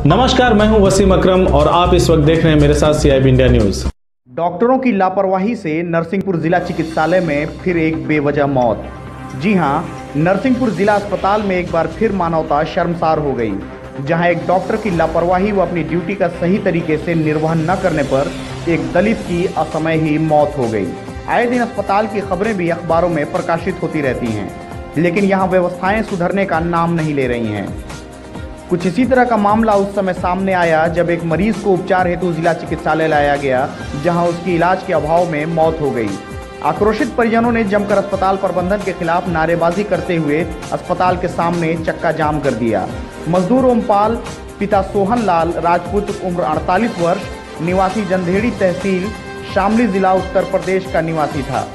नमस्कार, मैं हूं वसीम अकरम और आप इस वक्त देख रहे हैं मेरे साथ CIB इंडिया न्यूज। डॉक्टरों की लापरवाही से नरसिंहपुर जिला चिकित्सालय में फिर एक बेवजह मौत। जी हां, नरसिंहपुर जिला अस्पताल में एक बार फिर मानवता शर्मसार हो गई, जहां एक डॉक्टर की लापरवाही व अपनी ड्यूटी का सही तरीके से निर्वहन न करने पर एक दलित की असमय ही मौत हो गई। आए दिन अस्पताल की खबरें भी अखबारों में प्रकाशित होती रहती हैं, लेकिन यहाँ व्यवस्थाएं सुधरने का नाम नहीं ले रही हैं। कुछ इसी तरह का मामला उस समय सामने आया जब एक मरीज को उपचार हेतु जिला चिकित्सालय लाया गया, जहां उसकी इलाज के अभाव में मौत हो गई। आक्रोशित परिजनों ने जमकर अस्पताल प्रबंधन के खिलाफ नारेबाजी करते हुए अस्पताल के सामने चक्का जाम कर दिया। मजदूर ओमपाल, पिता सोहन लाल राजपूत, उम्र 48 वर्ष, निवासी जंधेड़ी तहसील, शामली जिला उत्तर प्रदेश का निवासी था,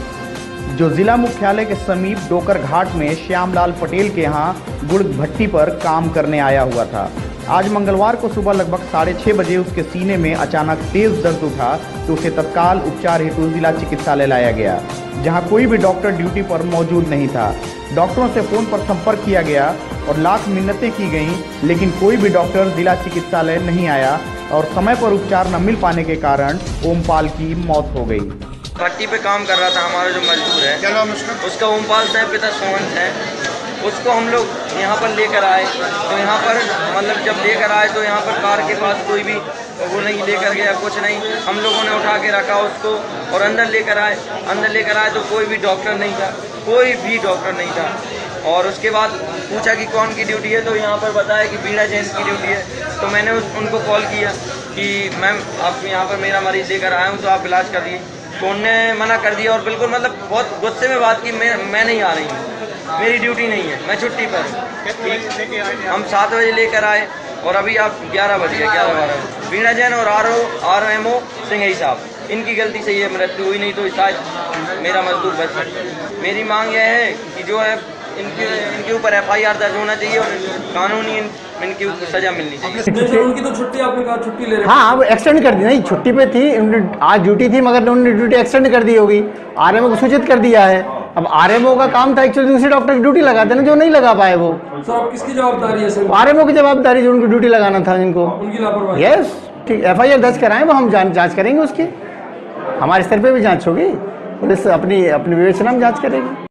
जो जिला मुख्यालय के समीप डोकर घाट में श्यामलाल पटेल के यहाँ गुड़ भट्टी पर काम करने आया हुआ था। आज मंगलवार को सुबह लगभग 6:30 बजे उसके सीने में अचानक तेज दर्द उठा, तो उसे तत्काल उपचार हेतु जिला चिकित्सालय लाया गया, जहां कोई भी डॉक्टर ड्यूटी पर मौजूद नहीं था। डॉक्टरों से फोन पर संपर्क किया गया और लाख मिन्नतें की गईं, लेकिन कोई भी डॉक्टर जिला चिकित्सालय नहीं आया और समय पर उपचार न मिल पाने के कारण ओमपाल की मौत हो गई। भट्टी पे काम कर रहा था हमारा जो मजदूर है, उसका ओमपाल साहब पिता सोहन है, उसको हम लोग यहाँ पर लेकर आए। तो यहाँ पर मतलब जब लेकर आए तो यहाँ पर कार के पास कोई भी वो नहीं लेकर गया, कुछ नहीं। हम लोगों ने उठा के रखा उसको और अंदर लेकर आए। तो कोई भी डॉक्टर नहीं था, कोई भी डॉक्टर नहीं था। और उसके बाद पूछा कि कौन की ड्यूटी है, तो यहाँ पर बताया कि बीड़ा जैन की ड्यूटी है। तो मैंने उनको कॉल किया कि मैम आप यहाँ पर मेरा मरीज लेकर आया हूँ, तो आप इलाज कर दिए। तो उनने मना कर दिया और बिल्कुल मतलब बहुत गुस्से में बात की, मैं नहीं आ रही हूँ, मेरी ड्यूटी नहीं है, मैं छुट्टी पर हूँ। हम 7 बजे लेकर आए और अभी आप 11 बज गए, 11-12। बीड़ा जैन और RMO सिंघई साहब, इनकी गलती से ये मृत्यु हुई, नहीं तो शायद मेरा मजदूर बच सकता। मेरी मांग यह है कि जो है इनके ऊपर FIR दर्ज होना चाहिए और कानूनी इनकी सजा मिलनी चाहिए। उनकी तो छुट्टी आपने कहा छुट्टी ले रहे, हाँ, वो एक्सटेंड कर दी। नहीं, छुट्टी पे थी, आज ड्यूटी थी, मगर उन्होंने ड्यूटी एक्सटेंड कर दी होगी। RMO को सूचित कर दिया है। अब RMO का काम था एक्चुअली दूसरे डॉक्टर की ड्यूटी लगाते ना, जो नहीं लगा पाए वो। सर अब किसकी जवाबदारी है सर? RMO की जवाबदारी, जो उनको ड्यूटी लगाना था जिनको। उनकी लापरवाही। यस, ठीक। FIR दर्ज कराएं, वो हम जांच करेंगे उसकी। हमारे स्तर पे भी जांच होगी, पुलिस अपनी विवेचना में जांच करेगी।